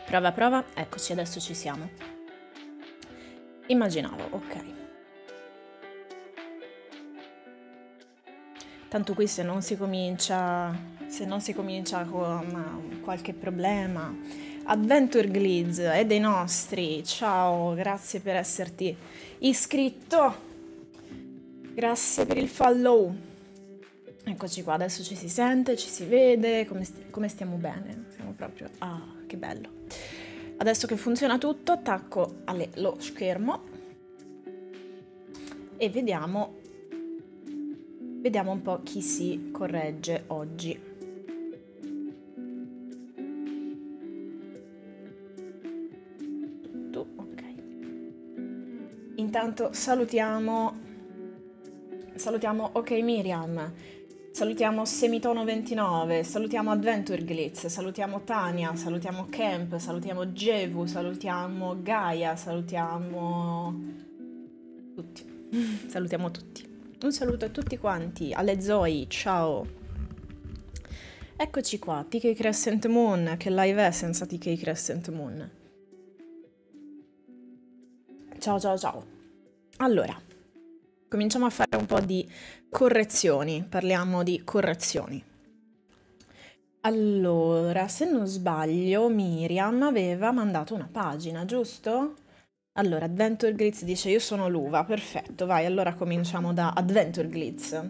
Prova, prova. Eccoci, adesso ci siamo. Immaginavo, ok. Tanto qui se non si comincia con qualche problema. Adventure Glids è dei nostri. Ciao, grazie per esserti iscritto. Grazie per il follow. Eccoci qua, adesso ci si sente, ci si vede, come stiamo bene. Siamo proprio... Ah, che bello. Adesso che funziona tutto, attacco lo schermo e vediamo un po' chi si corregge oggi. Tutto ok. Intanto salutiamo ok Miriam, salutiamo Semitono29, salutiamo Adventure Glitz, salutiamo Tania, salutiamo Camp, salutiamo Jevu, salutiamo Gaia, salutiamo tutti. Salutiamo tutti. Un saluto a tutti quanti, alle Zoe, ciao. Eccoci qua, TK Crescent Moon, che live è senza TK Crescent Moon? Ciao ciao ciao. Allora, cominciamo a fare un po' di correzioni, parliamo di correzioni. Allora, se non sbaglio, Miriam aveva mandato una pagina, giusto? Allora, Adventure Glitz dice io sono l'uva, perfetto, vai, allora cominciamo da Adventure Glitz.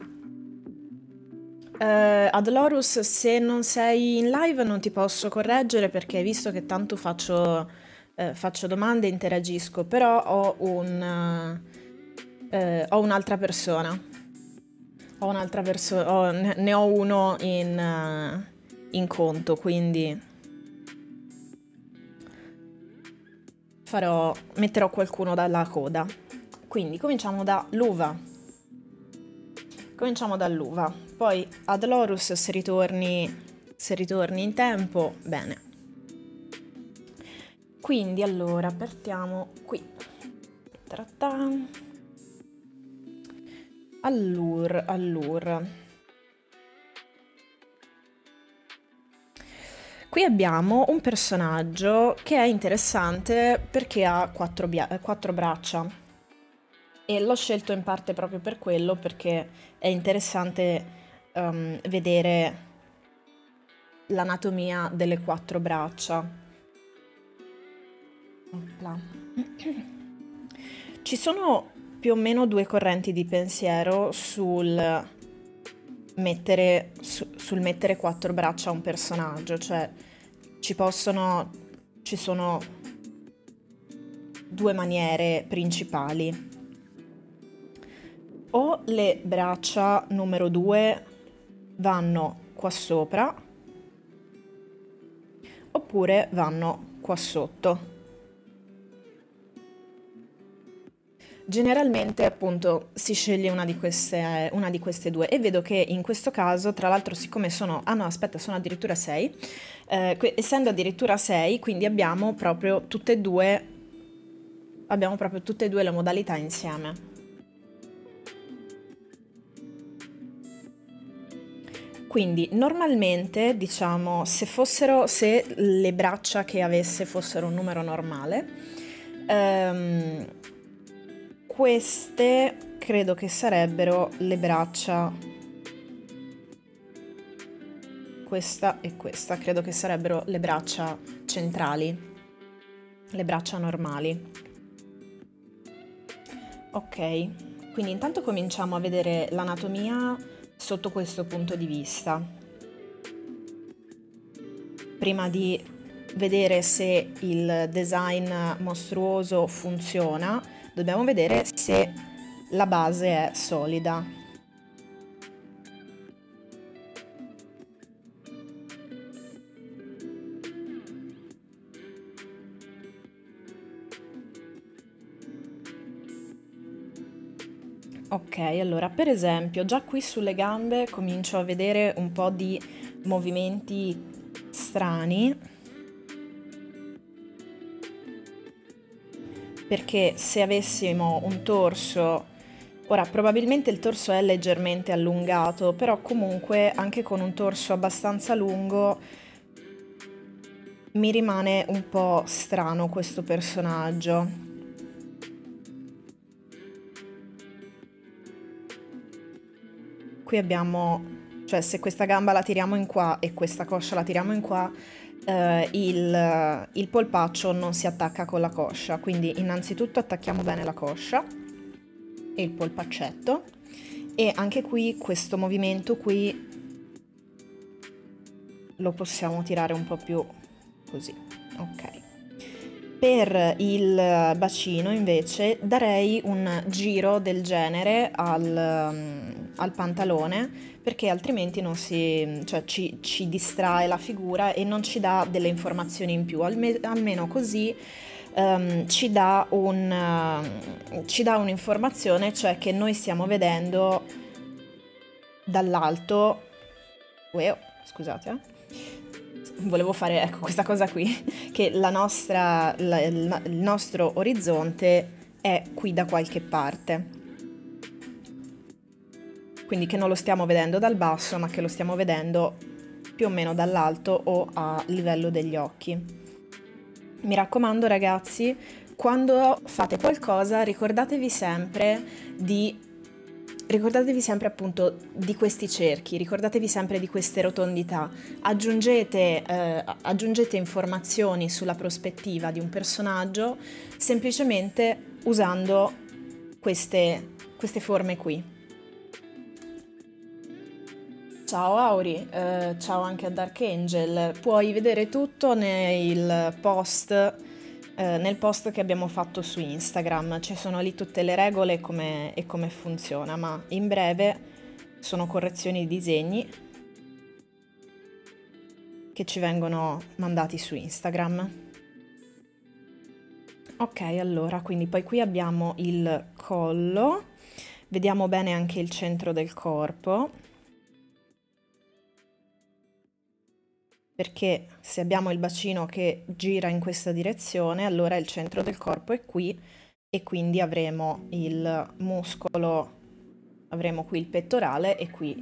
Adlorus, se non sei in live non ti posso correggere perché visto che tanto faccio domande e interagisco, però ho un'altra persona. Ne ho uno in conto, quindi metterò qualcuno dalla coda. Quindi cominciamo dall'uva. Poi Adlorus se ritorni in tempo, bene. Quindi allora partiamo qui. Allure. Qui abbiamo un personaggio che è interessante perché ha quattro braccia e l'ho scelto in parte proprio per quello, perché è interessante vedere l'anatomia delle quattro braccia. Opla. Ci sono più o meno due correnti di pensiero sul mettere quattro braccia a un personaggio, cioè ci sono due maniere principali. O le braccia numero 2 vanno qua sopra, oppure vanno qua sotto. Generalmente appunto si sceglie una di queste due e vedo che in questo caso, tra l'altro, siccome sono addirittura 6, essendo addirittura 6, quindi abbiamo proprio tutte e due le modalità insieme. Quindi normalmente, diciamo, se le braccia che avesse fossero un numero normale, queste credo che sarebbero le braccia, questa e questa, credo che sarebbero le braccia centrali, le braccia normali. Ok, quindi intanto cominciamo a vedere l'anatomia sotto questo punto di vista. Prima di vedere se il design mostruoso funziona, dobbiamo vedere se la base è solida. Ok, allora per esempio già qui sulle gambe comincio a vedere un po' di movimenti strani, perché se avessimo un torso, ora probabilmente il torso è leggermente allungato, però comunque anche con un torso abbastanza lungo mi rimane un po' strano questo personaggio. Qui abbiamo, cioè se questa gamba la tiriamo in qua e questa coscia la tiriamo in qua, il polpaccio non si attacca con la coscia, quindi innanzitutto attacchiamo bene la coscia e il polpaccetto, e anche qui questo movimento qui lo possiamo tirare un po' più così, ok. Per il bacino invece darei un giro del genere al pantalone, perché altrimenti non si, cioè ci distrae la figura e non ci dà delle informazioni in più, almeno così ci dà un'informazione, cioè che noi stiamo vedendo dall'alto. Scusate, volevo fare, ecco, questa cosa qui, che il nostro orizzonte è qui da qualche parte. Quindi che non lo stiamo vedendo dal basso, ma che lo stiamo vedendo più o meno dall'alto o a livello degli occhi. Mi raccomando ragazzi, quando fate qualcosa ricordatevi sempre appunto di questi cerchi, ricordatevi sempre di queste rotondità, aggiungete informazioni sulla prospettiva di un personaggio semplicemente usando queste forme qui. Ciao Auri, ciao anche a Dark Angel, puoi vedere tutto nel post che abbiamo fatto su Instagram, ci sono lì tutte le regole e come funziona, ma in breve sono correzioni di disegni che ci vengono mandati su Instagram. Ok, allora, quindi poi qui abbiamo il collo, vediamo bene anche il centro del corpo, perché se abbiamo il bacino che gira in questa direzione, allora il centro del corpo è qui e quindi avremo il muscolo, avremo qui il pettorale e qui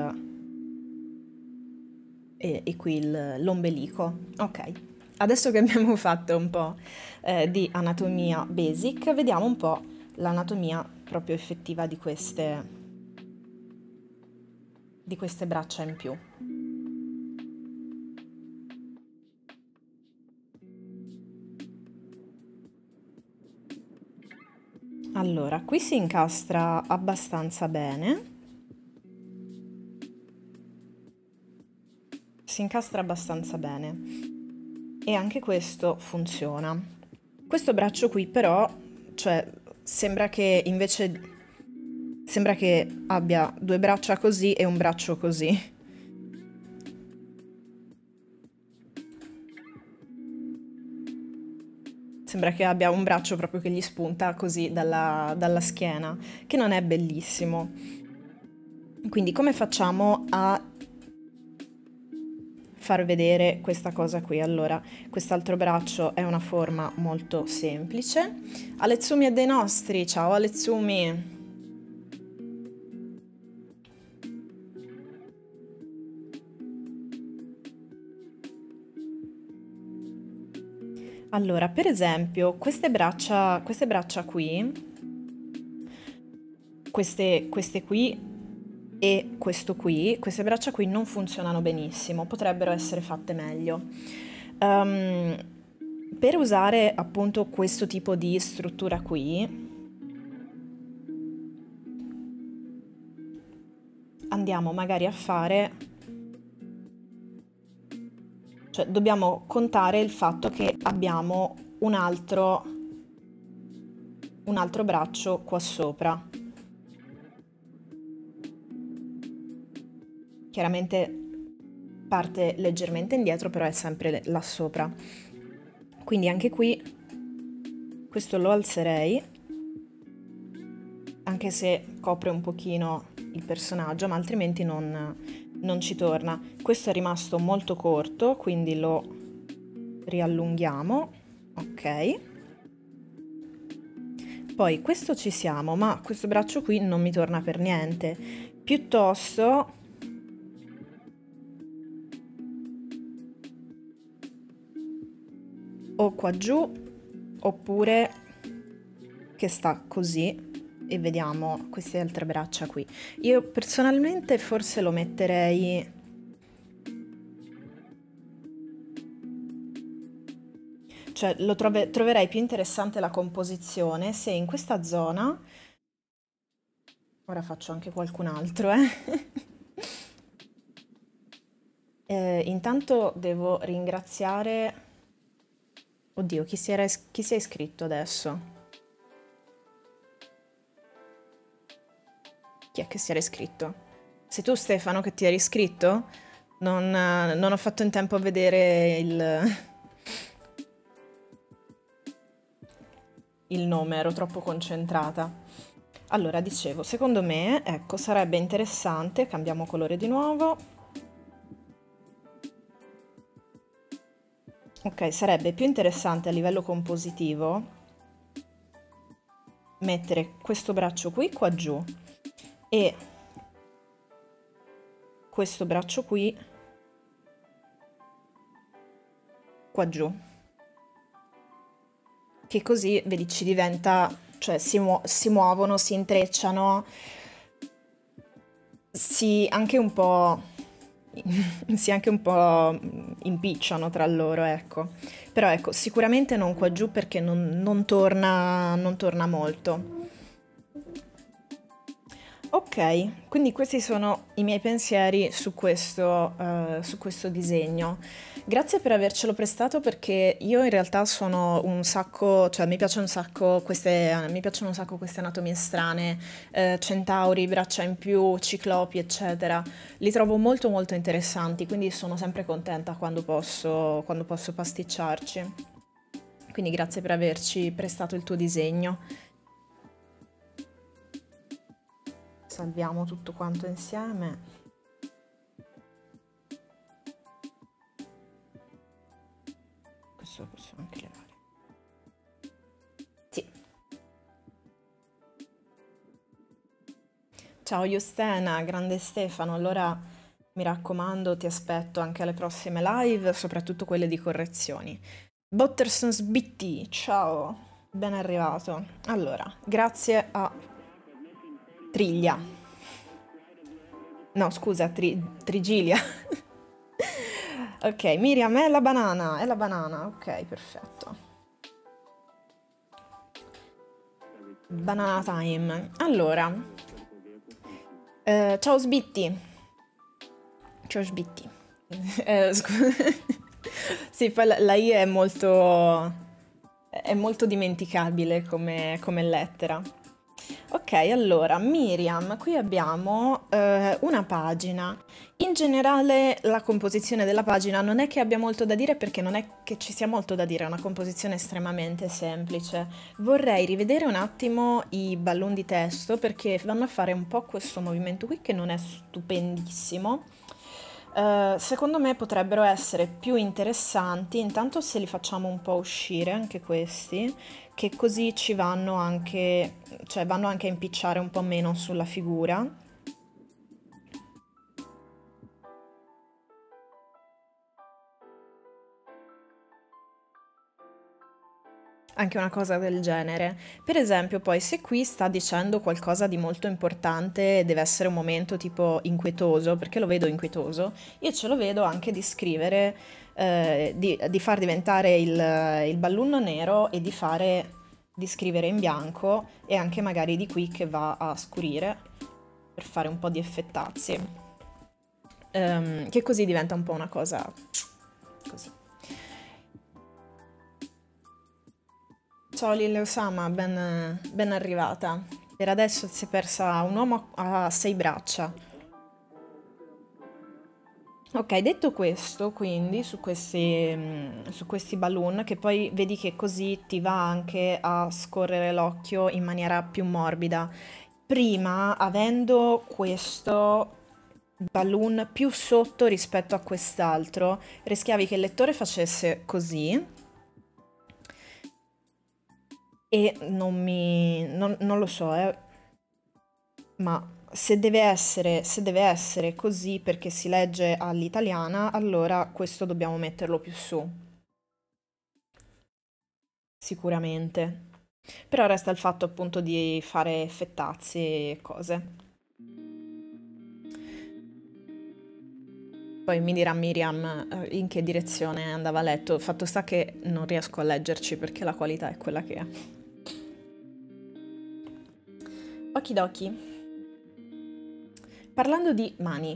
l'ombelico. Ok, adesso che abbiamo fatto un po' di anatomia basic, vediamo un po' l'anatomia proprio effettiva di queste braccia in più. Allora, qui si incastra abbastanza bene. Si incastra abbastanza bene. E anche questo funziona. Questo braccio qui però, cioè, sembra che abbia due braccia così e un braccio così. Sembra che abbia un braccio proprio che gli spunta così dalla schiena, che non è bellissimo. Quindi come facciamo a far vedere questa cosa qui? Allora, quest'altro braccio è una forma molto semplice. Aletsumi è dei nostri, ciao Aletsumi! Allora, per esempio, queste braccia qui, queste qui e questo qui, queste braccia qui non funzionano benissimo, potrebbero essere fatte meglio. Per usare appunto questo tipo di struttura qui, andiamo magari a fare... Cioè, dobbiamo contare il fatto che abbiamo un altro braccio qua sopra. Chiaramente parte leggermente indietro, però è sempre là sopra. Quindi anche qui questo lo alzerei, anche se copre un pochino il personaggio, ma altrimenti non ci torna. Questo è rimasto molto corto, quindi lo riallunghiamo, ok. Poi questo ci siamo, ma questo braccio qui non mi torna per niente. Piuttosto qua giù, oppure che sta così e vediamo queste altre braccia qui. Io personalmente forse lo metterei... Cioè, troverei più interessante la composizione se in questa zona... Ora faccio anche qualcun altro, eh. Intanto devo ringraziare... Oddio, chi si è iscritto adesso? Chi è che si era iscritto? Sei tu, Stefano, che ti eri iscritto? Non ho fatto in tempo a vedere il nome, ero troppo concentrata. Allora, dicevo, secondo me, ecco, sarebbe interessante, cambiamo colore di nuovo. Ok, sarebbe più interessante a livello compositivo mettere questo braccio qui qua giù e questo braccio qui qua giù, che così, vedi, ci diventa, cioè si muovono, si intrecciano, anche un po', si anche un po' impicciano tra loro, ecco. Però ecco, sicuramente non qua giù perché non torna molto. Ok, quindi questi sono i miei pensieri su questo disegno. Grazie per avercelo prestato perché io in realtà sono un sacco, cioè mi piacciono un sacco queste anatomie strane, centauri, braccia in più, ciclopi, eccetera. Li trovo molto molto interessanti, quindi sono sempre contenta quando posso pasticciarci. Quindi grazie per averci prestato il tuo disegno. Salviamo tutto quanto insieme. Questo lo possiamo anche levare. Sì. Ciao Justena, grande Stefano. Allora mi raccomando, ti aspetto anche alle prossime live, soprattutto quelle di correzioni. Bottersons BT, ciao, ben arrivato. Allora, grazie a Triglia. No, scusa, Trigilia. Ok, Miriam, è la banana, ok, perfetto. Banana time. Allora, ciao Sbitti. Ciao Sbitti. Sì, poi la I è molto dimenticabile come lettera. Ok, allora, Miriam, qui abbiamo una pagina. In generale la composizione della pagina non è che abbia molto da dire perché non è che ci sia molto da dire, è una composizione estremamente semplice. Vorrei rivedere un attimo i balloon di testo perché vanno a fare un po' questo movimento qui che non è stupendissimo. Secondo me potrebbero essere più interessanti, intanto se li facciamo un po' uscire anche questi, che così ci vanno anche, cioè vanno anche a impicciare un po' meno sulla figura. Anche una cosa del genere. Per esempio, poi, se qui sta dicendo qualcosa di molto importante, deve essere un momento tipo inquietoso, perché lo vedo inquietoso, io ce lo vedo anche di scrivere, di far diventare il balloon nero e di scrivere in bianco e anche magari di qui che va a scurire per fare un po' di effettazzi. Che così diventa un po' una cosa così. Ciao Lille Osama, ben arrivata. Per adesso si è persa un uomo a 6 braccia. Ok, detto questo, quindi su questi balloon, che poi vedi che così ti va anche a scorrere l'occhio in maniera più morbida. Prima, avendo questo balloon più sotto rispetto a quest'altro, rischiavi che il lettore facesse così e non lo so, ma se deve essere così perché si legge all'italiana, allora questo dobbiamo metterlo più su. sicuramente. Però resta il fatto appunto di fare fettazzi e cose. Poi mi dirà Miriam in che direzione andava letto. Fatto sta che non riesco a leggerci perché la qualità è quella che è. Okidoki. Parlando di mani.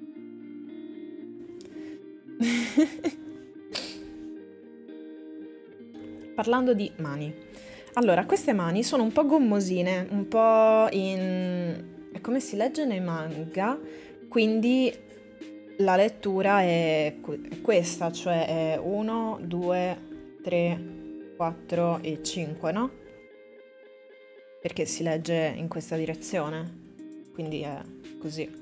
Parlando di mani. Allora, queste mani sono un po' gommosine, un po' in... è come si legge nei manga, quindi la lettura è questa, cioè è 1, 2, 3, 4 e 5, no? Perché si legge in questa direzione, quindi è così.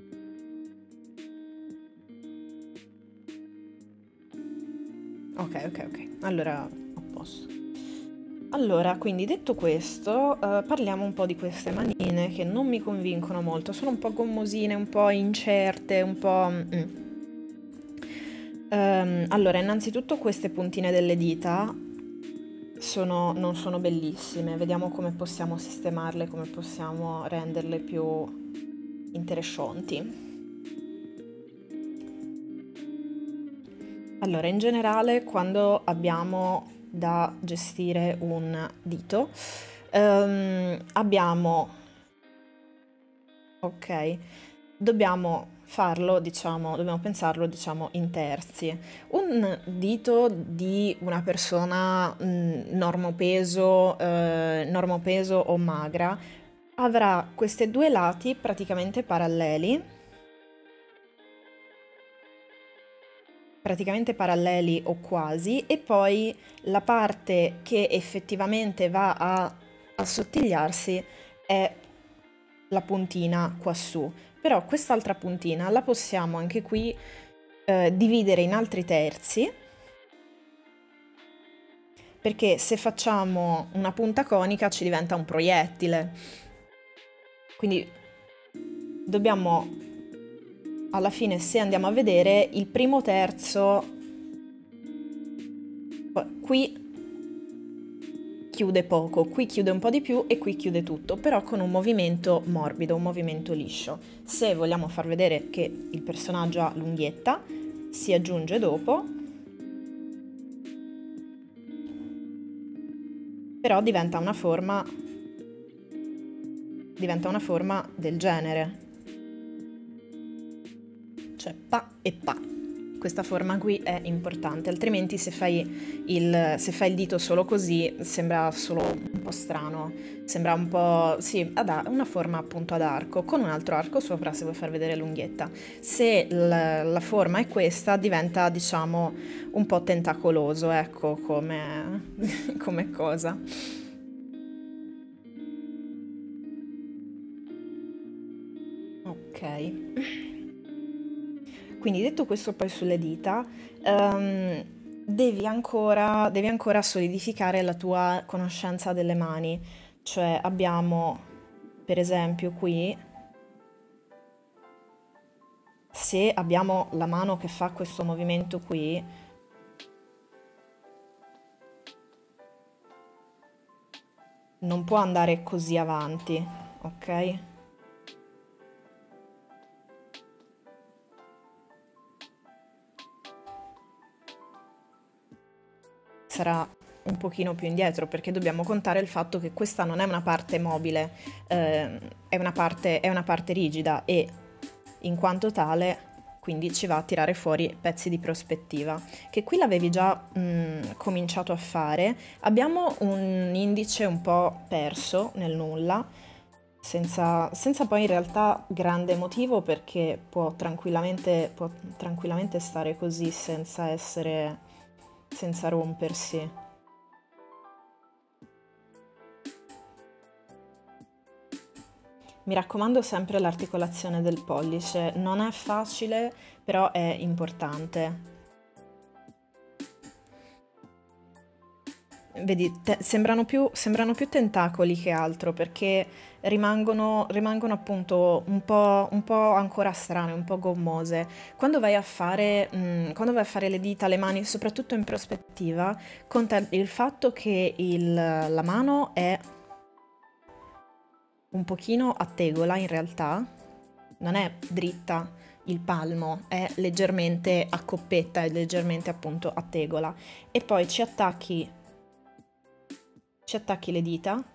Ok, allora a posto. Allora, quindi detto questo, parliamo un po' di queste manine che non mi convincono molto, sono un po' gommosine, un po' incerte, un po'... allora, innanzitutto queste puntine delle dita non sono bellissime, vediamo come possiamo sistemarle, come possiamo renderle più interessanti. Allora, in generale, quando abbiamo da gestire un dito, abbiamo, ok, dobbiamo farlo, diciamo, dobbiamo pensarlo, diciamo, in terzi. Un dito di una persona normopeso o magra avrà questi due lati praticamente paralleli o quasi, e poi la parte che effettivamente va a assottigliarsi è la puntina quassù. Però quest'altra puntina la possiamo anche qui dividere in altri terzi, perché se facciamo una punta conica ci diventa un proiettile. Quindi dobbiamo, alla fine, se andiamo a vedere, il primo terzo qui chiude poco, qui chiude un po' di più e qui chiude tutto, però con un movimento morbido, un movimento liscio. Se vogliamo far vedere che il personaggio ha l'unghietta, si aggiunge dopo, però diventa una forma del genere, cioè pa e pa. Questa forma qui è importante, altrimenti se fai il dito solo così sembra solo un po' strano, sembra un po', sì, una forma appunto ad arco, con un altro arco sopra se vuoi far vedere l'unghietta. Se la forma è questa diventa, diciamo, un po' tentacoloso, ecco, come cosa. Ok. Quindi detto questo poi sulle dita, devi ancora solidificare la tua conoscenza delle mani. Cioè abbiamo, per esempio, qui, se abbiamo la mano che fa questo movimento qui, non può andare così avanti, ok? Sarà un pochino più indietro perché dobbiamo contare il fatto che questa non è una parte mobile, è una parte rigida e in quanto tale quindi ci va a tirare fuori pezzi di prospettiva, che qui l'avevi già cominciato a fare. Abbiamo un indice un po' perso nel nulla, senza poi in realtà grande motivo, perché può tranquillamente stare così senza rompersi. Mi raccomando sempre l'articolazione del pollice, non è facile, però è importante. Vedi, sembrano più tentacoli che altro perché rimangono appunto un po' ancora strane, un po' gommose. Quando vai a fare le dita, le mani, soprattutto in prospettiva, conta il fatto che la mano è un pochino a tegola in realtà, non è dritta il palmo, è leggermente a coppetta, è leggermente appunto a tegola. E poi ci attacchi le dita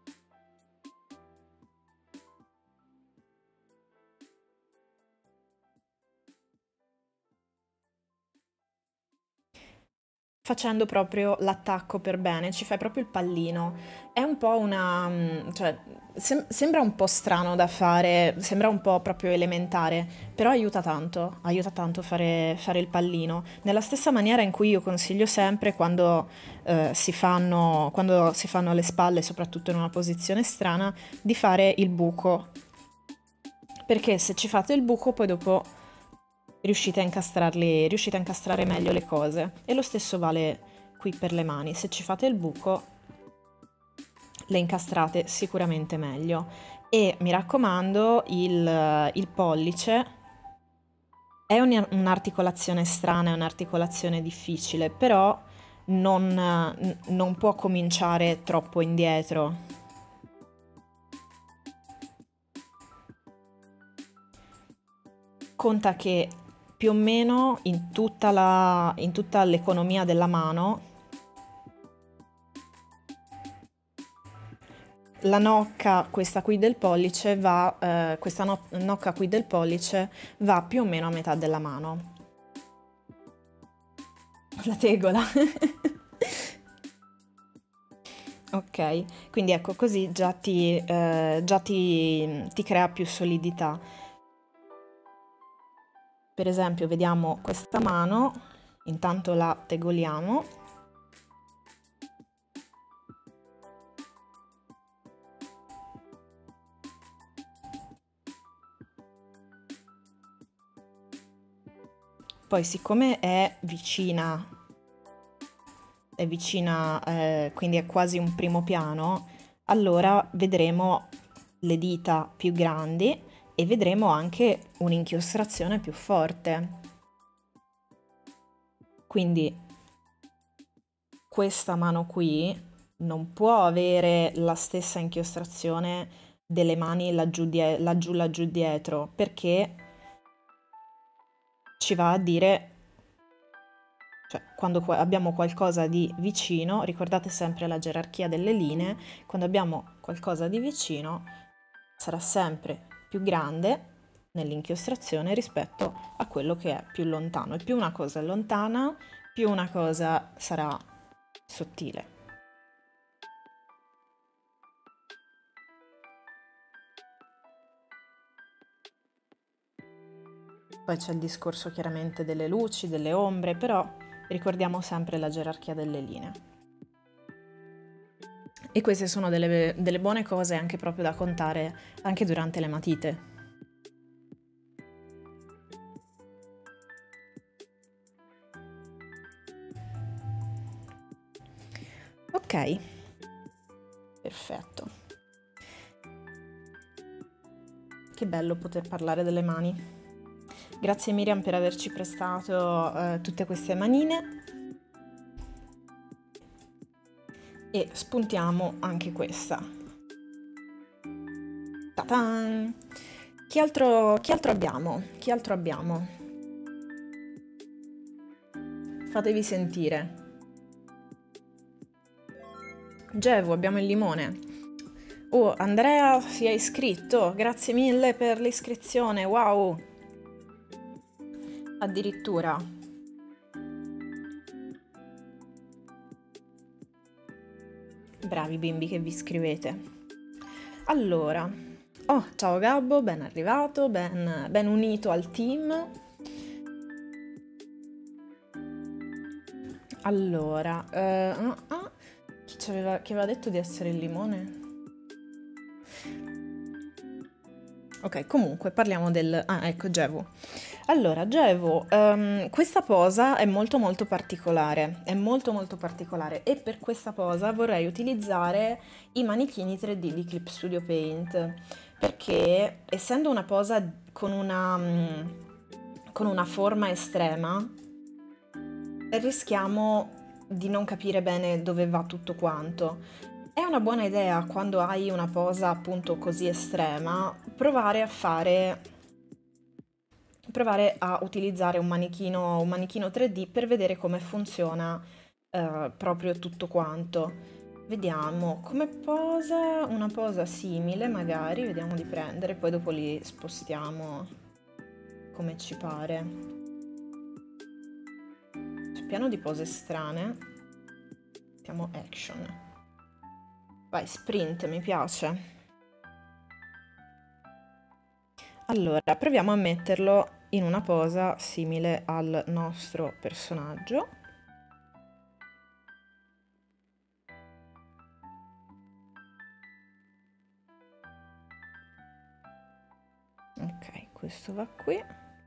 facendo proprio l'attacco per bene, ci fai proprio il pallino. È un po' cioè, sembra un po' strano da fare, sembra un po' proprio elementare, però aiuta tanto fare il pallino. Nella stessa maniera in cui io consiglio sempre quando si fanno le spalle, soprattutto in una posizione strana, di fare il buco. Perché se ci fate il buco, poi dopo riuscite a incastrare meglio le cose. E lo stesso vale qui per le mani. Se ci fate il buco, le incastrate sicuramente meglio. E mi raccomando, il pollice è un'articolazione strana, è un'articolazione difficile, però non può cominciare troppo indietro. Conta che più o meno in tutta l'economia della mano, la nocca, questa qui del pollice, nocca qui del pollice va più o meno a metà della mano. La tegola. Ok, quindi ecco, così ti crea più solidità. Per esempio, vediamo questa mano, intanto la tegoliamo. Poi, siccome quindi è quasi un primo piano, allora vedremo le dita più grandi e vedremo anche un'inchiostrazione più forte. Quindi questa mano qui non può avere la stessa inchiostrazione delle mani laggiù dietro, perché ci va a dire, cioè quando abbiamo qualcosa di vicino, ricordate sempre la gerarchia delle linee, quando abbiamo qualcosa di vicino sarà sempre più grande nell'inchiostrazione rispetto a quello che è più lontano. E più una cosa è lontana, più una cosa sarà sottile. Poi c'è il discorso chiaramente delle luci, delle ombre, però ricordiamo sempre la gerarchia delle linee. E queste sono delle buone cose anche proprio da contare anche durante le matite. Ok, perfetto. Che bello poter parlare delle mani. Grazie Miriam per averci prestato tutte queste manine. E spuntiamo anche questa. Ta-tan! Chi altro abbiamo? Chi altro abbiamo? Fatevi sentire. Gevo, abbiamo il limone. Oh, Andrea si è iscritto. Grazie mille per l'iscrizione. Wow! Addirittura. Bravi bimbi che vi iscrivete. Allora, oh, ciao Gabbo, ben arrivato, ben unito al team. Allora, chi aveva detto di essere il limone? Ok, comunque parliamo del... Ah, ecco, Gevo. Allora, Gevo, questa posa è molto molto particolare, è molto molto particolare e per questa posa vorrei utilizzare i manichini 3D di Clip Studio Paint, perché essendo una posa con una forma estrema, rischiamo di non capire bene dove va tutto quanto. È una buona idea quando hai una posa appunto così estrema provare a utilizzare un manichino 3D per vedere come funziona proprio tutto quanto. Vediamo come posa, una posa simile magari, vediamo di prendere, poi dopo li spostiamo come ci pare. C'è pieno di pose strane. Mettiamo action. Vai, sprint, mi piace. Allora, proviamo a metterlo in una posa simile al nostro personaggio. Ok, questo va qui.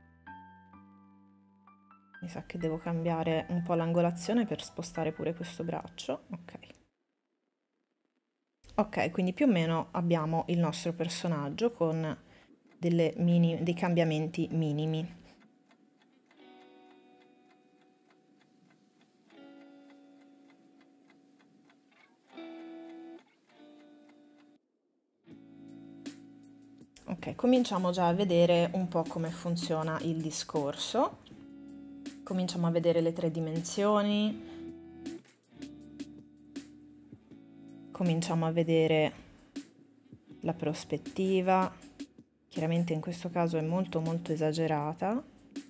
Mi sa che devo cambiare un po' l'angolazione per spostare pure questo braccio. Ok. Ok, quindi più o meno abbiamo il nostro personaggio con dei cambiamenti minimi. Ok, cominciamo già a vedere un po' come funziona il discorso. Cominciamo a vedere le tre dimensioni. Cominciamo a vedere la prospettiva. Chiaramente in questo caso è molto molto esagerata.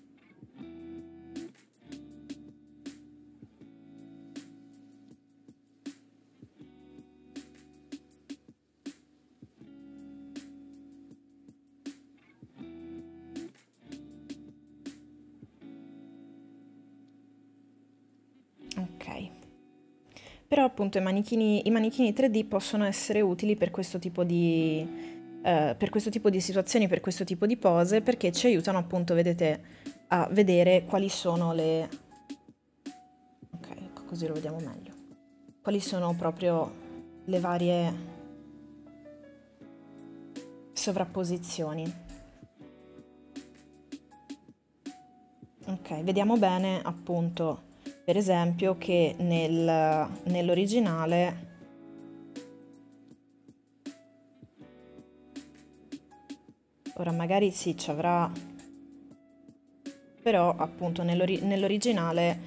Ok. Però appunto i manichini 3D possono essere utili per questo tipo di situazioni, per questo tipo di pose, perché ci aiutano appunto, vedete, a vedere quali sono le... Ok, ecco, così lo vediamo meglio. Quali sono proprio le varie sovrapposizioni. Ok, vediamo bene appunto, per esempio, che nell'originale ora magari sì, ci avrà, però appunto nell'originale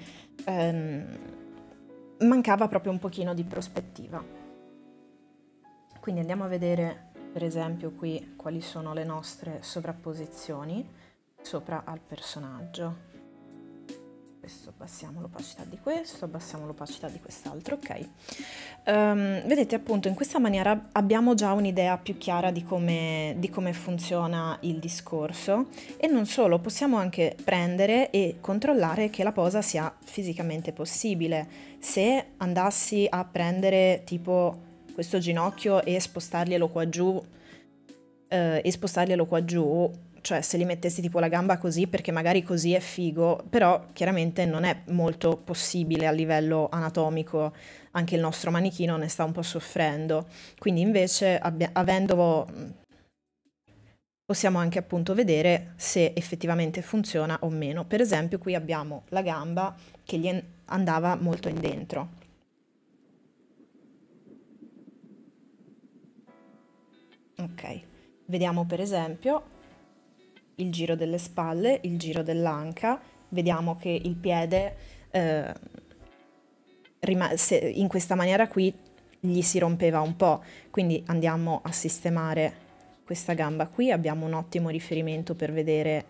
mancava proprio un pochino di prospettiva. Quindi andiamo a vedere per esempio qui quali sono le nostre sovrapposizioni sopra al personaggio. Questo abbassiamo l'opacità di questo, abbassiamo l'opacità di quest'altro, ok. Vedete appunto in questa maniera abbiamo già un'idea più chiara di come funziona il discorso e non solo, possiamo anche prendere e controllare che la posa sia fisicamente possibile. Se andassi a prendere tipo questo ginocchio e spostarglielo qua giù, cioè se li mettessi tipo la gamba così perché magari così è figo, però chiaramente non è molto possibile a livello anatomico, anche il nostro manichino ne sta un po' soffrendo, quindi invece possiamo anche appunto vedere se effettivamente funziona o meno. Per esempio qui abbiamo la gamba che gli andava molto in dentro. Ok, vediamo per esempio il giro delle spalle, il giro dell'anca, vediamo che il piede in questa maniera qui gli si rompeva un po', quindi andiamo a sistemare questa gamba qui, abbiamo un ottimo riferimento per vedere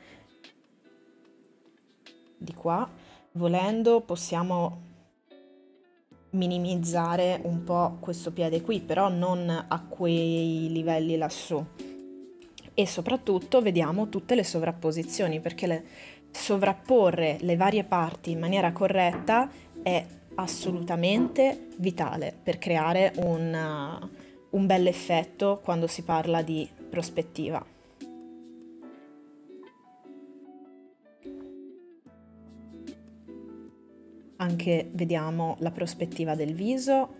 di qua, volendo possiamo minimizzare un po' questo piede qui, però non a quei livelli lassù. E soprattutto vediamo tutte le sovrapposizioni, perché sovrapporre le varie parti in maniera corretta è assolutamente vitale per creare un bel effetto quando si parla di prospettiva. anche vediamo la prospettiva del viso.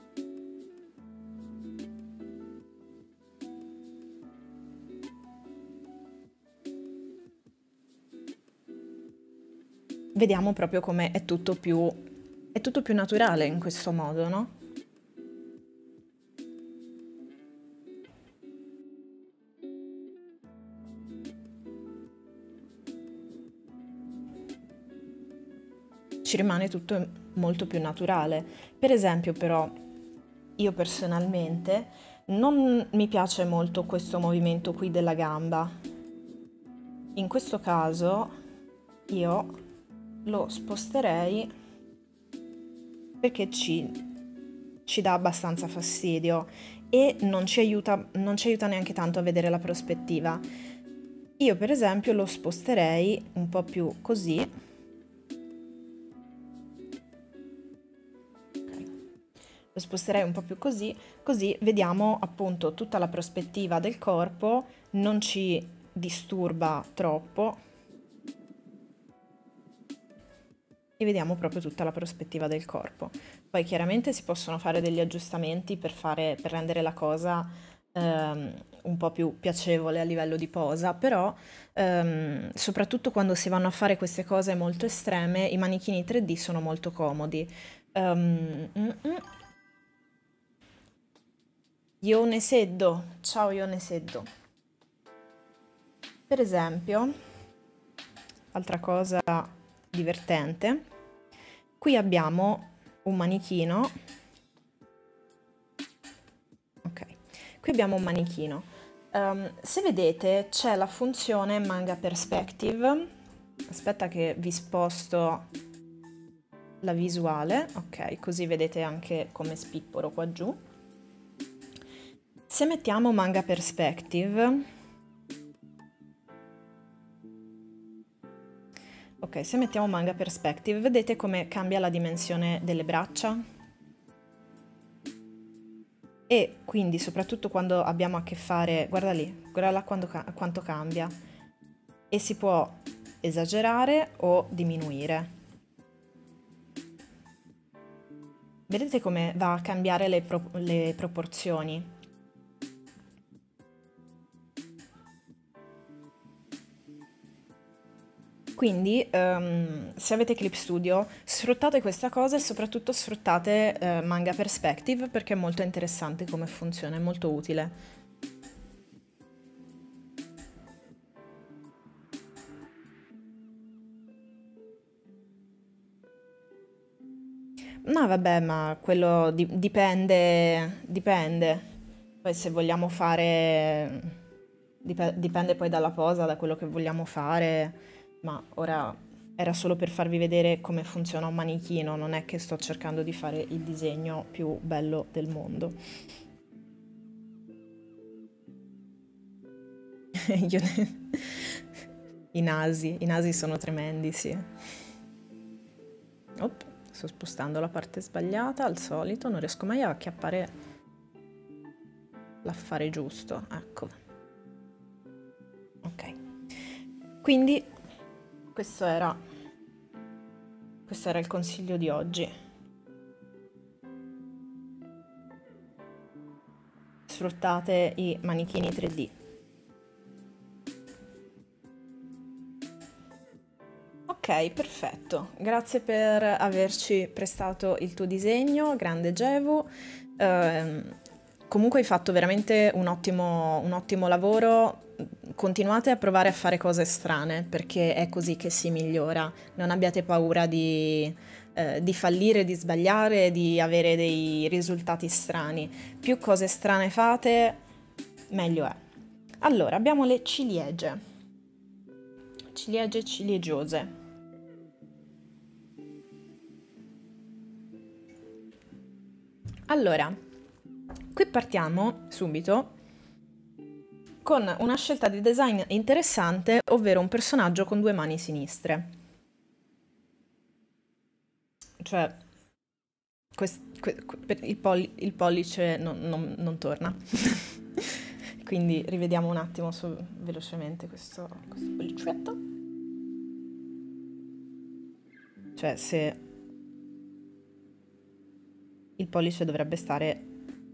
Vediamo proprio come è tutto più naturale in questo modo, no? Ci rimane tutto molto più naturale. Per esempio, però, io personalmente non mi piace molto questo movimento qui della gamba. In questo caso io lo sposterei perché ci dà abbastanza fastidio e non ci aiuta neanche tanto a vedere la prospettiva. Io per esempio lo sposterei un po' più così. Okay. Lo sposterei un po' più così, così vediamo appunto tutta la prospettiva del corpo, non ci disturba troppo. E vediamo proprio tutta la prospettiva del corpo. Poi chiaramente si possono fare degli aggiustamenti per rendere la cosa un po' più piacevole a livello di posa, però soprattutto quando si vanno a fare queste cose molto estreme, i manichini 3D sono molto comodi. Ione Seddo, ciao Ione Seddo. Per esempio, altra cosa divertente, qui abbiamo un manichino. Ok, qui abbiamo un manichino. Se vedete c'è la funzione manga perspective. Aspetta che vi sposto la visuale, ok, così vedete anche come spipporo qua giù. Se mettiamo manga perspective, ok, se mettiamo manga perspective, vedete come cambia la dimensione delle braccia? E quindi soprattutto quando abbiamo a che fare, guarda lì, guarda là quanto cambia. E si può esagerare o diminuire. Vedete come va a cambiare le proporzioni? Quindi se avete Clip Studio sfruttate questa cosa e soprattutto sfruttate Manga Perspective perché è molto interessante come funziona, è molto utile. No, vabbè, ma quello dipende. Poi se vogliamo fare, dipende poi dalla posa, da quello che vogliamo fare, ma ora era solo per farvi vedere come funziona un manichino, non è che sto cercando di fare il disegno più bello del mondo. Io I nasi sono tremendi, sì. Opp, sto spostando la parte sbagliata, al solito, non riesco mai a acchiappare l'affare giusto, ecco. Ok. Quindi questo era il consiglio di oggi. Sfruttate i manichini 3D. Ok, perfetto. Grazie per averci prestato il tuo disegno, grande Gevu. Comunque hai fatto veramente un ottimo lavoro. Continuate a provare a fare cose strane perché è così che si migliora. Non abbiate paura di fallire, di sbagliare, di avere dei risultati strani. Più cose strane fate, meglio è. Allora, abbiamo le ciliegie. Ciliegie ciliegiose. Allora, qui partiamo subito con una scelta di design interessante, ovvero un personaggio con 2 mani sinistre. Cioè, il pollice non torna. Quindi rivediamo un attimo velocemente questo pollicetto. Cioè, se il pollice dovrebbe stare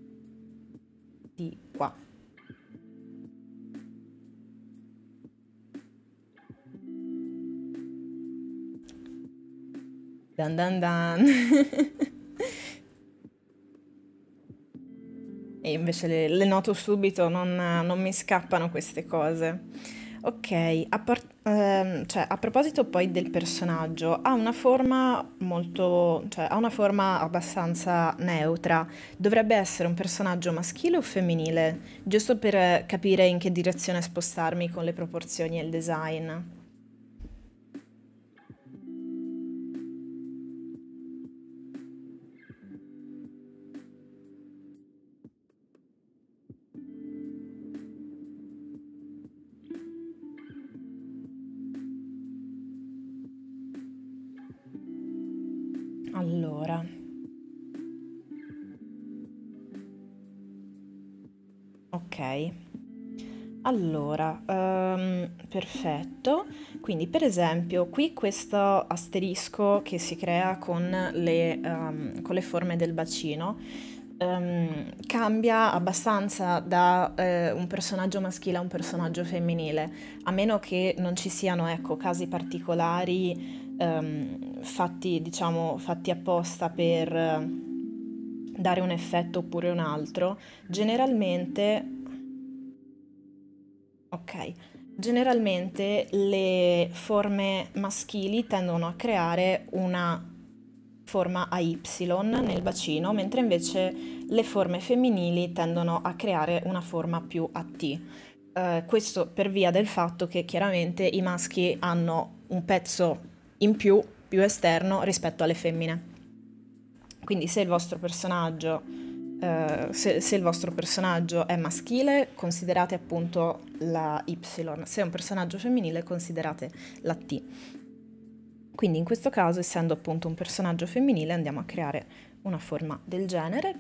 di qua. Dan dan dan. E invece le noto subito, non mi scappano queste cose. Ok, cioè, a proposito poi del personaggio, ha una forma molto, cioè, ha una forma abbastanza neutra. Dovrebbe essere un personaggio maschile o femminile? Giusto per capire in che direzione spostarmi con le proporzioni e il design. Allora, ok. Allora, perfetto. Quindi, per esempio, qui questo asterisco che si crea con le forme del bacino, cambia abbastanza da un personaggio maschile a un personaggio femminile, a meno che non ci siano, ecco, casi particolari, fatti, diciamo, fatti apposta per dare un effetto oppure un altro. Generalmente, ok, generalmente le forme maschili tendono a creare una forma a Y nel bacino, mentre invece le forme femminili tendono a creare una forma più a T. Questo per via del fatto che chiaramente i maschi hanno un pezzo in più, più esterno rispetto alle femmine. Quindi se il vostro personaggio, se il vostro personaggio è maschile, considerate appunto la Y, se è un personaggio femminile, considerate la T. Quindi in questo caso, essendo appunto un personaggio femminile, andiamo a creare una forma del genere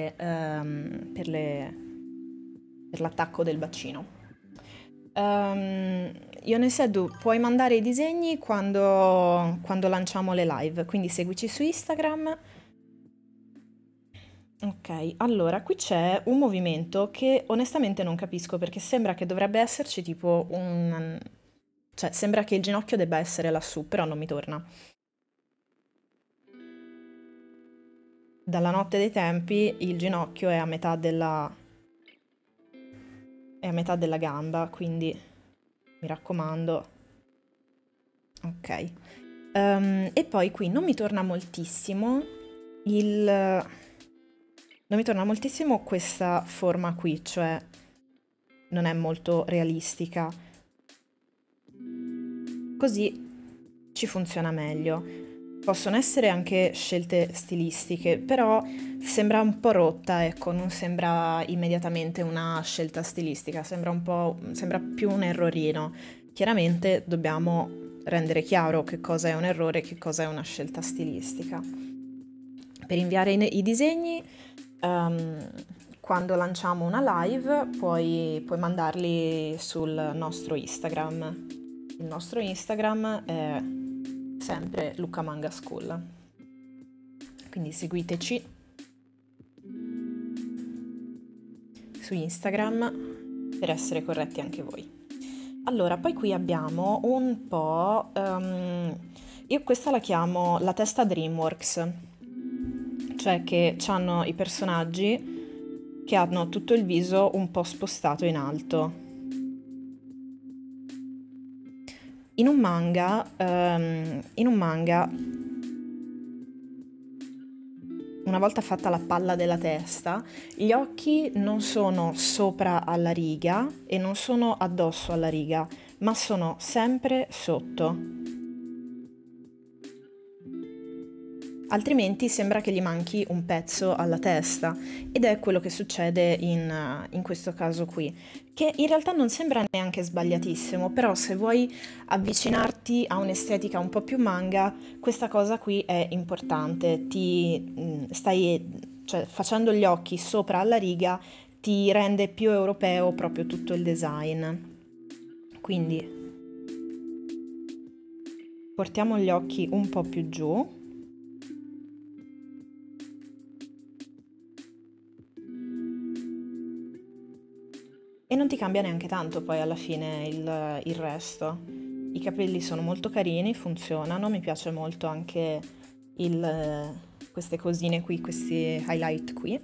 per l'attacco del bacino. Ionesedu, puoi mandare i disegni quando lanciamo le live, quindi seguici su Instagram. Ok, allora qui c'è un movimento che onestamente non capisco perché sembra che dovrebbe esserci tipo un... cioè sembra che il ginocchio debba essere lassù, però non mi torna. Dalla notte dei tempi il ginocchio è a metà della gamba, quindi mi raccomando. Ok. E poi qui non mi torna moltissimo il... Non mi torna moltissimo questa forma qui, cioè non è molto realistica. Così ci funziona meglio. Possono essere anche scelte stilistiche, però sembra un po' rotta, ecco, non sembra immediatamente una scelta stilistica, sembra più un errorino. Chiaramente dobbiamo rendere chiaro che cosa è un errore e che cosa è una scelta stilistica. Per inviare i disegni, quando lanciamo una live, puoi mandarli sul nostro Instagram. Il nostro Instagram è sempre Luca Manga School. Quindi seguiteci su Instagram per essere corretti anche voi. Allora, poi qui abbiamo un po'... io questa la chiamo la testa DreamWorks, cioè che hanno i personaggi che hanno tutto il viso un po' spostato in alto. In un manga, una volta fatta la palla della testa, gli occhi non sono sopra alla riga e non sono addosso alla riga, ma sono sempre sotto. Altrimenti sembra che gli manchi un pezzo alla testa ed è quello che succede in questo caso qui, che in realtà non sembra neanche sbagliatissimo, però se vuoi avvicinarti a un'estetica un po' più manga, questa cosa qui è importante, cioè, facendo gli occhi sopra alla riga ti rende più europeo proprio tutto il design. Quindi portiamo gli occhi un po' più giù. non ti cambia neanche tanto poi alla fine il resto. I capelli sono molto carini, funzionano, mi piace molto anche queste cosine qui, questi highlight qui.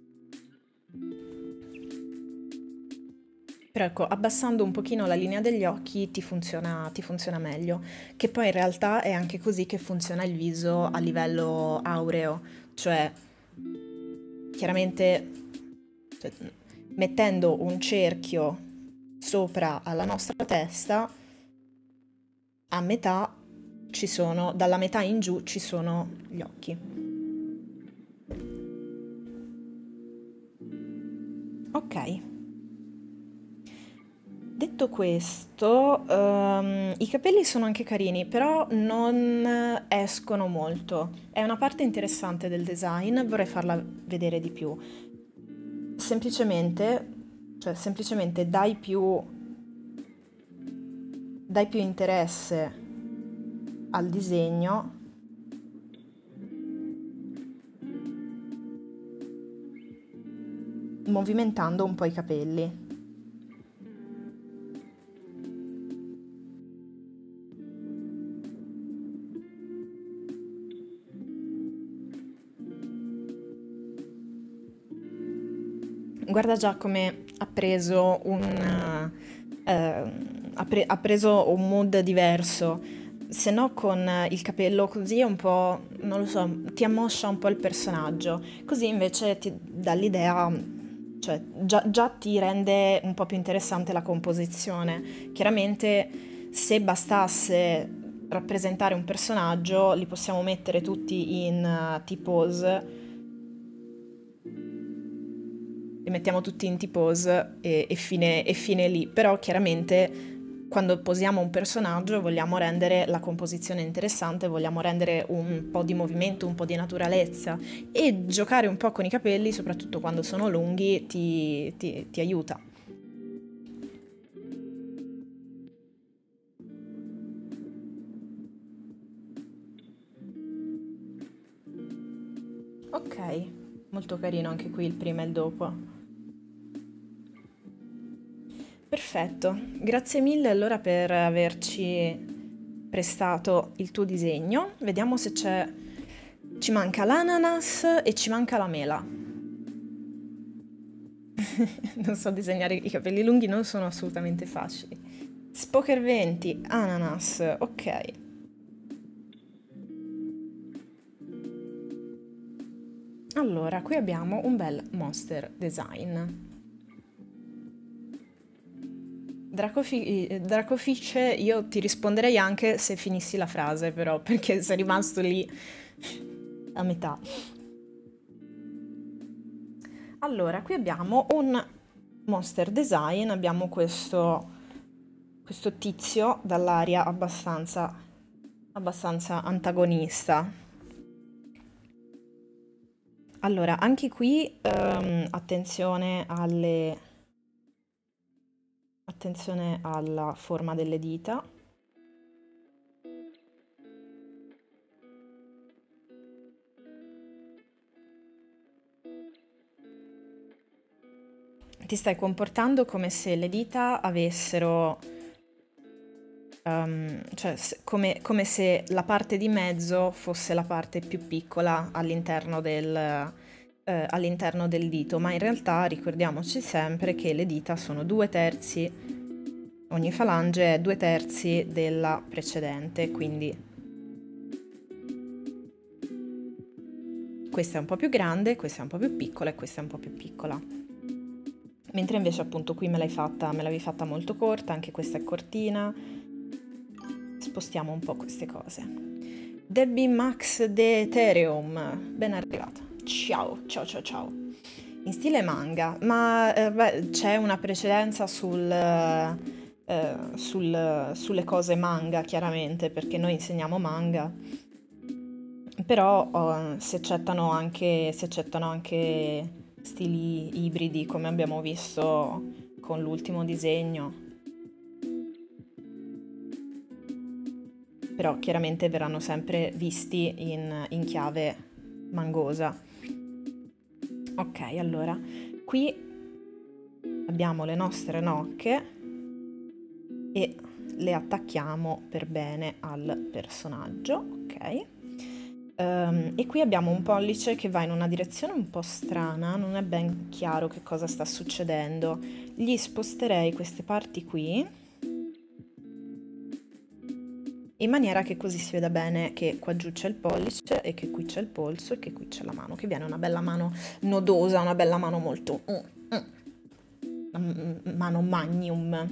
Però ecco, abbassando un pochino la linea degli occhi ti funziona meglio, che poi in realtà è anche così che funziona il viso a livello aureo, cioè chiaramente cioè, mettendo un cerchio sopra alla nostra testa, a metà ci sono, dalla metà in giù ci sono gli occhi. Ok. Detto questo, i capelli sono anche carini, però non escono molto. È una parte interessante del design, vorrei farla vedere di più. Semplicemente dai più interesse al disegno movimentando un po' i capelli. Guarda già come ha preso ha preso un mood diverso. Se no con il capello così è un po', non lo so, ti ammoscia un po' il personaggio. Così invece ti dà l'idea, cioè già ti rende un po' più interessante la composizione. Chiaramente se bastasse rappresentare un personaggio, li possiamo mettere tutti in T-pose. Li mettiamo tutti in T-pose e fine lì. Però chiaramente quando posiamo un personaggio vogliamo rendere la composizione interessante, vogliamo rendere un po' di movimento, un po' di naturalezza, e giocare un po' con i capelli, soprattutto quando sono lunghi, ti aiuta. Ok, molto carino anche qui il prima e il dopo. Perfetto, grazie mille allora per averci prestato il tuo disegno. Vediamo se c'è... Ci manca l'ananas e ci manca la mela. Non so disegnare i capelli lunghi, non sono assolutamente facili. Spoker 20, ananas, ok. Allora, qui abbiamo un bel monster design. Dracofice, io ti risponderei anche se finissi la frase, però, perché sei rimasto lì a metà. Allora, qui abbiamo un monster design, abbiamo questo tizio dall'aria abbastanza antagonista. Allora, anche qui attenzione alla forma delle dita. Ti stai comportando come se le dita avessero, come se la parte di mezzo fosse la parte più piccola all'interno del dito, ma in realtà ricordiamoci sempre che le dita sono 2/3, ogni falange è 2/3 della precedente, quindi questa è un po' più grande, questa è un po' più piccola e questa è un po' più piccola. Mentre invece appunto qui me l'avevi fatta molto corta, anche questa è cortina. Spostiamo un po' queste cose. Debbie Max de Ethereum, ben arrivata. Ciao, ciao, ciao, ciao. In stile manga, ma c'è una precedenza sulle cose manga, chiaramente, perché noi insegniamo manga. Però si accettano anche stili ibridi, come abbiamo visto con l'ultimo disegno. Però chiaramente verranno sempre visti in chiave mangosa. Ok, allora, qui abbiamo le nostre nocche e le attacchiamo per bene al personaggio, ok? E qui abbiamo un pollice che va in una direzione un po' strana, non è ben chiaro che cosa sta succedendo. Gli sposterei queste parti qui, in maniera che così si veda bene che qua giù c'è il pollice e che qui c'è il polso e che qui c'è la mano, che viene una bella mano nodosa, una bella mano molto... mano magnum.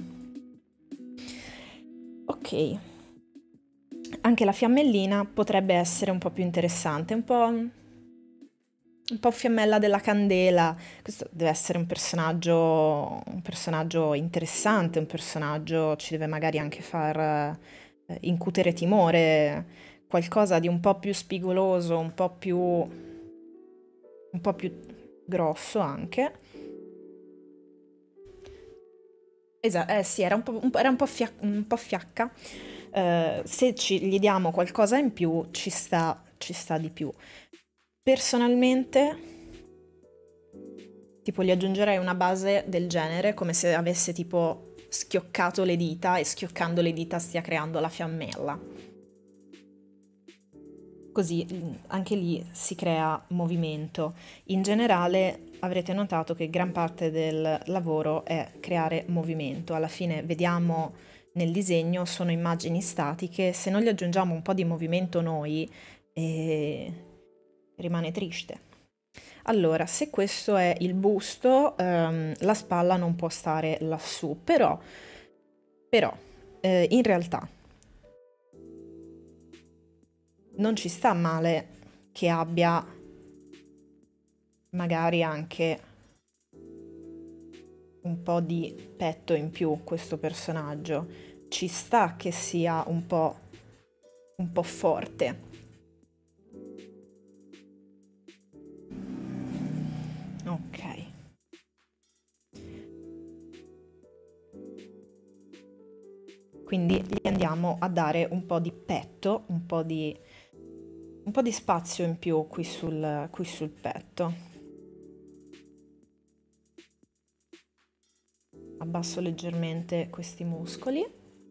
Ok. Anche la fiammellina potrebbe essere un po' più interessante, un po' fiammella della candela. Questo deve essere un personaggio interessante, un personaggio ci deve magari anche far incutere timore, qualcosa di un po' più spigoloso, un po' più grosso anche. Esatto, sì, era un po' fiacca. Se gli diamo qualcosa in più, ci sta di più. Personalmente, tipo, gli aggiungerei una base del genere, come se avesse tipo schioccato le dita e schioccando le dita stia creando la fiammella. Così anche lì si crea movimento. In generale avrete notato che gran parte del lavoro è creare movimento. Alla fine vediamo nel disegno sono immagini statiche, se non gli aggiungiamo un po' di movimento noi rimane triste. Allora, se questo è il busto, la spalla non può stare lassù, però in realtà non ci sta male che abbia magari anche un po' di petto in più questo personaggio. Ci sta che sia un po' forte. Ok. Quindi gli andiamo a dare un po' di petto, un po' di spazio in più qui sul petto. Abbasso leggermente questi muscoli.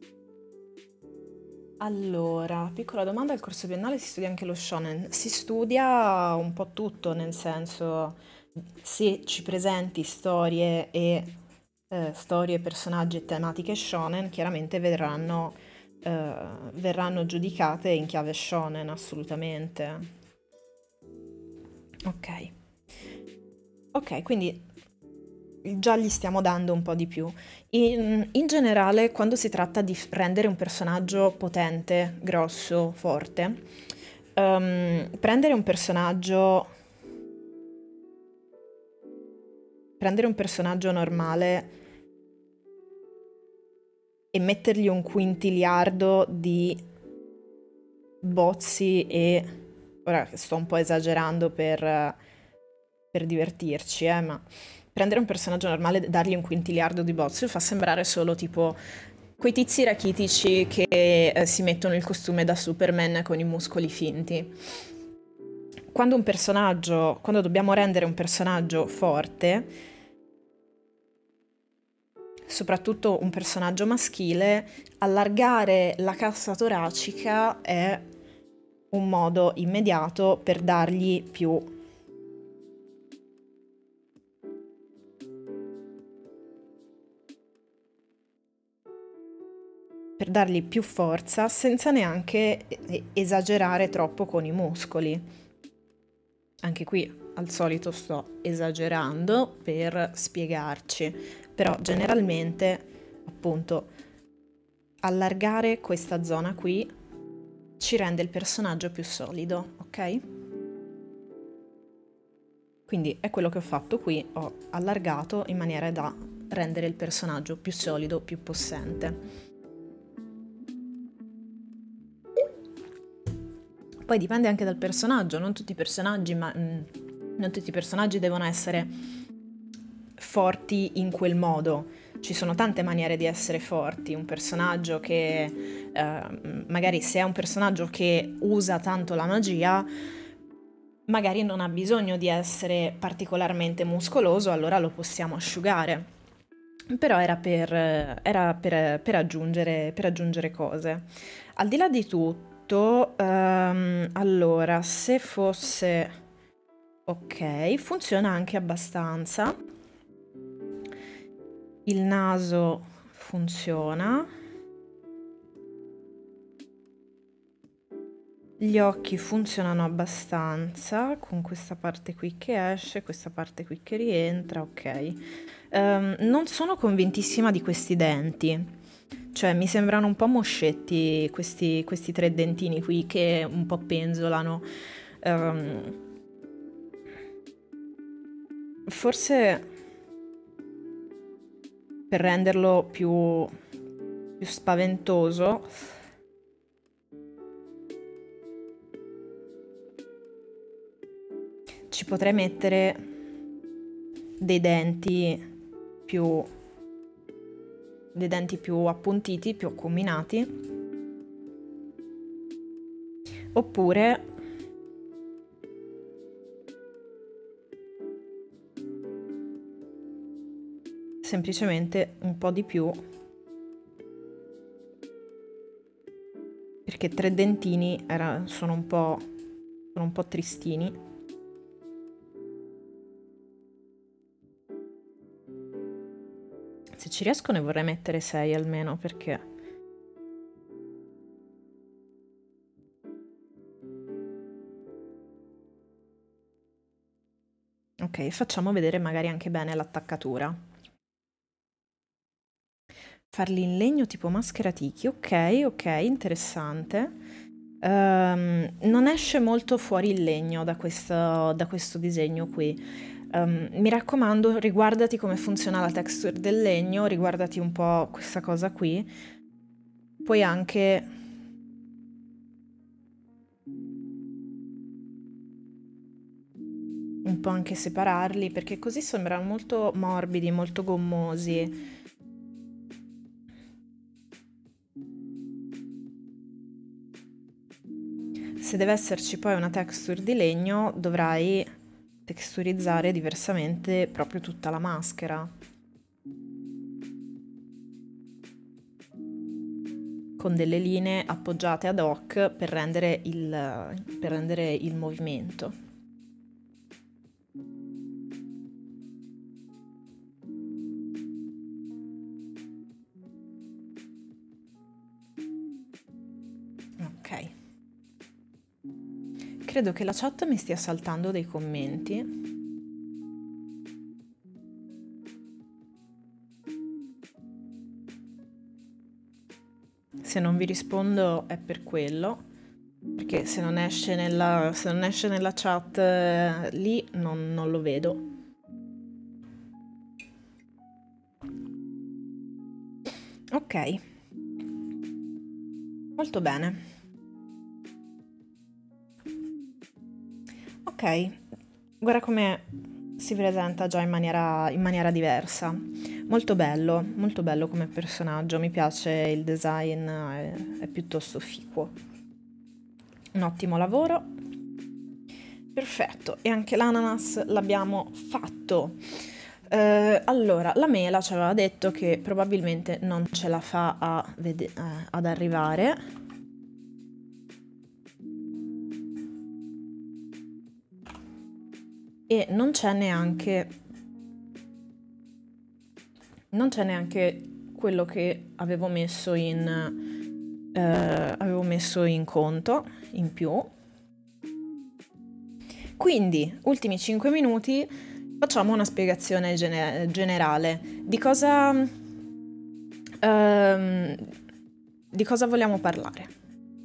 Allora, piccola domanda, al corso biennale si studia anche lo shonen? Si studia un po' tutto, nel senso, se ci presenti storie, personaggi e tematiche shonen, chiaramente verranno giudicate in chiave shonen, assolutamente. Ok. Ok, quindi già gli stiamo dando un po' di più. In generale, quando si tratta di rendere un personaggio potente, grosso, forte, prendere un personaggio normale e mettergli un quintiliardo di bozzi e... Ora sto un po' esagerando per divertirci, ma prendere un personaggio normale e dargli un quintiliardo di bozzi fa sembrare solo tipo quei tizi rachitici che si mettono il costume da Superman con i muscoli finti. Quando dobbiamo rendere un personaggio forte, soprattutto un personaggio maschile, allargare la cassa toracica è un modo immediato per dargli più forza senza neanche esagerare troppo con i muscoli. Anche qui al solito sto esagerando per spiegarci, però generalmente appunto allargare questa zona qui ci rende il personaggio più solido, ok? Quindi è quello che ho fatto qui, ho allargato in maniera da rendere il personaggio più solido, più possente. Poi dipende anche dal personaggio, non tutti i personaggi devono essere forti in quel modo. Ci sono tante maniere di essere forti. Un personaggio che, magari se è un personaggio che usa tanto la magia, magari non ha bisogno di essere particolarmente muscoloso, allora lo possiamo asciugare. però per aggiungere cose. Al di là di tutto, allora, se fosse ok, funziona anche abbastanza. Il naso funziona. Gli occhi funzionano abbastanza, con questa parte qui che esce, questa parte qui che rientra, ok. Non sono convintissima di questi denti, cioè mi sembrano un po' moscetti questi tre dentini qui che un po' penzolano. Ehm, Forse per renderlo più spaventoso ci potrei mettere dei denti più, dei denti più appuntiti, più acuminati, oppure semplicemente un po' di più, perché tre dentini sono un po' tristini. Se ci riesco ne vorrei mettere 6 almeno, perché ok, facciamo vedere magari anche bene l'attaccatura. Farli in legno tipo maschera tiki, ok, interessante. Non esce molto fuori il legno da questo disegno qui. Mi raccomando, riguardati come funziona la texture del legno, riguardati un po' questa cosa qui. Puoi anche un po' anche separarli, perché così sembrano molto morbidi, molto gommosi. Se deve esserci poi una texture di legno, dovrai texturizzare diversamente proprio tutta la maschera, con delle linee appoggiate ad hoc per rendere il movimento. Ok. Credo che la chat mi stia saltando dei commenti. Se non vi rispondo è per quello, perché se non esce nella chat lì non lo vedo. Ok, molto bene. Ok, guarda come si presenta già in maniera diversa. Molto bello come personaggio, mi piace il design, è piuttosto ficuo. Un ottimo lavoro. Perfetto, e anche l'ananas l'abbiamo fatto. Allora, la mela ci aveva detto che probabilmente non ce la fa ad arrivare. E non c'è neanche quello che avevo messo in conto in più. Quindi, ultimi 5 minuti, facciamo una spiegazione generale ehm, di cosa vogliamo parlare.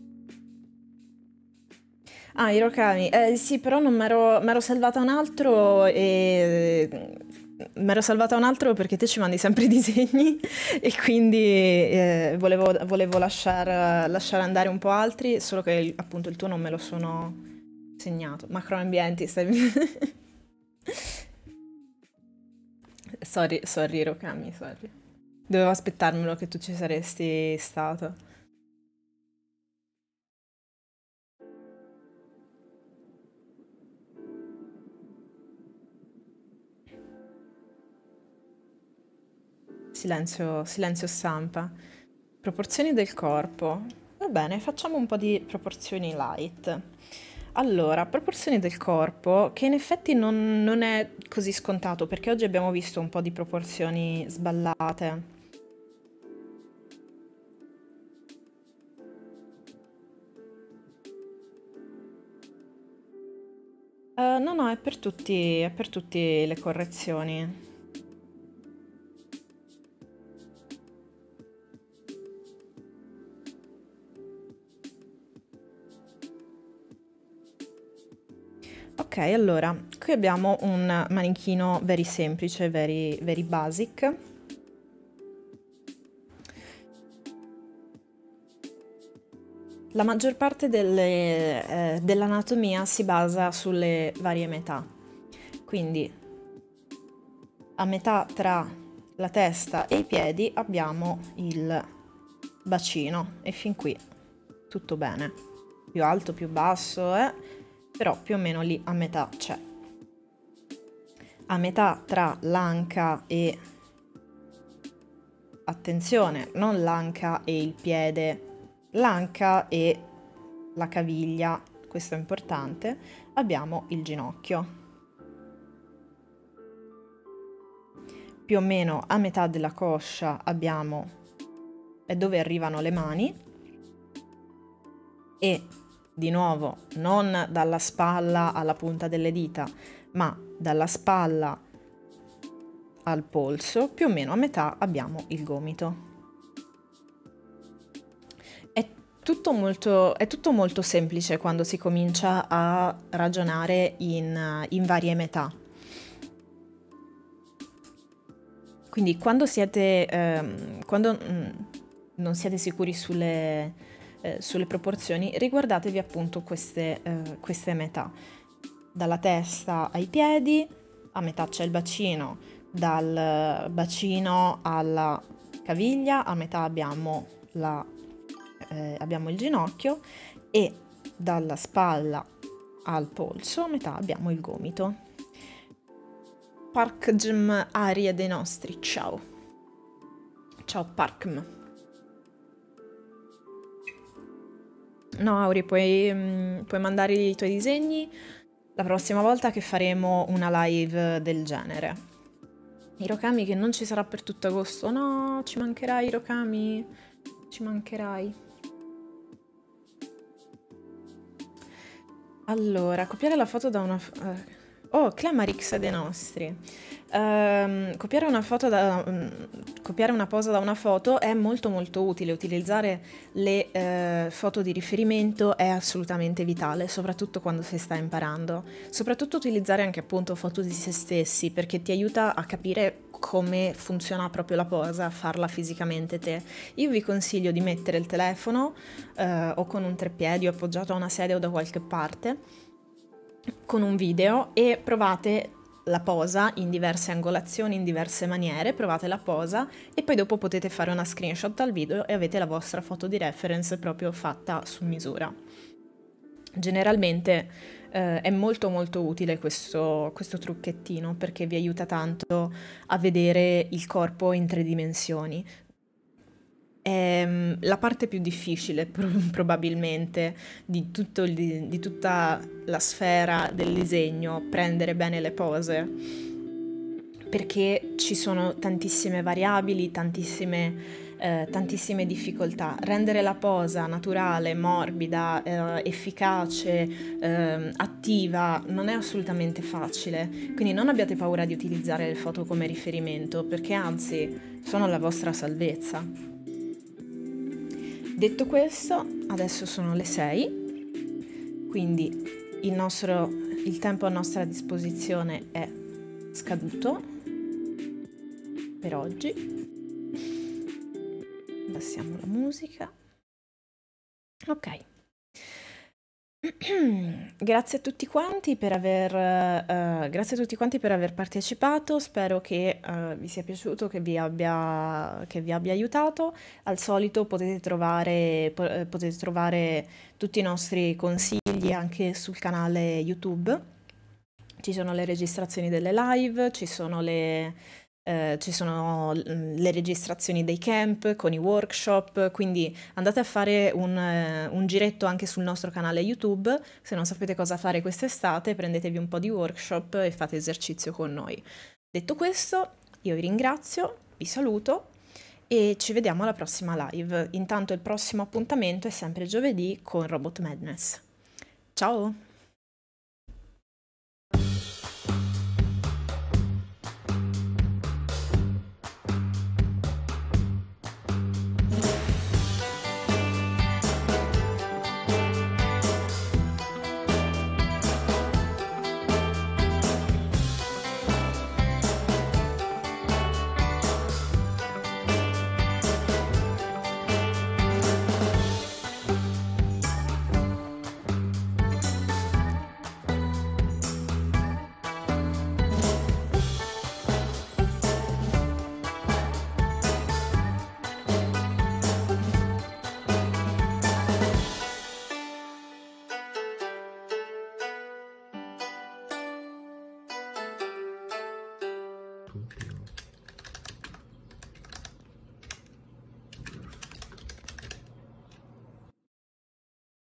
Ah, Hirokami. Sì, però non m'ero salvata un altro e... M'ero salvata un altro perché te ci mandi sempre i disegni e quindi volevo lasciare andare un po' altri, solo che appunto il tuo non me lo sono segnato. Macroambienti, stai... Sorry Hirokami, sorry. Dovevo aspettarmelo che tu ci saresti stato. silenzio, silenzio stampa. Proporzioni del corpo. Va bene, facciamo un po' di proporzioni light. Allora, proporzioni del corpo, che in effetti non è così scontato, perché oggi abbiamo visto un po' di proporzioni sballate. No, no, è per tutti le correzioni. Ok, allora, qui abbiamo un manichino very semplice, very basic. La maggior parte dell'anatomia si basa sulle varie metà. Quindi a metà tra la testa e i piedi abbiamo il bacino e fin qui tutto bene. Più alto, più basso, però più o meno lì a metà c'è. A metà tra l'anca e, attenzione, non l'anca e il piede, l'anca e la caviglia, questo è importante, abbiamo il ginocchio. Più o meno a metà della coscia abbiamo è dove arrivano le mani e di nuovo non dalla spalla alla punta delle dita, ma dalla spalla al polso, più o meno a metà abbiamo il gomito. È tutto molto semplice quando si comincia a ragionare in varie metà. Quindi quando non siete sicuri sulle proporzioni, riguardatevi appunto queste metà. Dalla testa ai piedi, a metà c'è il bacino, dal bacino alla caviglia, a metà abbiamo il ginocchio e dalla spalla al polso, a metà abbiamo il gomito. Parkgm aria dei nostri, ciao. Ciao Parkm. No, Auri, puoi mandare i tuoi disegni la prossima volta che faremo una live del genere. Hirokami che non ci sarà per tutto agosto. No, ci mancherai Hirokami. Ci mancherai. Allora, copiare la foto da una... Oh, Clamarix è dei nostri. Copiare una posa da una foto è molto molto utile. Utilizzare le foto di riferimento è assolutamente vitale, soprattutto quando si sta imparando. Soprattutto utilizzare anche appunto foto di se stessi, perché ti aiuta a capire come funziona proprio la posa, a farla fisicamente te. Io vi consiglio di mettere il telefono o con un treppiedi o appoggiato a una sedia o da qualche parte con un video e provate la posa in diverse angolazioni, in diverse maniere, provate la posa e poi dopo potete fare una screenshot al video e avete la vostra foto di reference proprio fatta su misura. Generalmente è molto molto utile questo trucchettino perché vi aiuta tanto a vedere il corpo in 3 dimensioni. È la parte più difficile probabilmente di tutta la sfera del disegno, prendere bene le pose, perché ci sono tantissime variabili, tantissime difficoltà. Rendere la posa naturale, morbida, efficace, attiva non è assolutamente facile, quindi non abbiate paura di utilizzare le foto come riferimento, perché anzi sono la vostra salvezza. Detto questo, adesso sono le 6, quindi il tempo a nostra disposizione è scaduto per oggi. Abbassiamo la musica. Ok. Grazie a tutti quanti per aver partecipato, spero che vi sia piaciuto, che vi abbia aiutato. Al solito potete trovare tutti i nostri consigli anche sul canale YouTube. Ci sono le registrazioni delle live, ci sono Ci sono le registrazioni dei camp con i workshop, quindi andate a fare un giretto anche sul nostro canale YouTube. Se non sapete cosa fare quest'estate, prendetevi un po' di workshop e fate esercizio con noi. Detto questo, io vi ringrazio, vi saluto e ci vediamo alla prossima live. Intanto il prossimo appuntamento è sempre giovedì con Robot Madness. Ciao!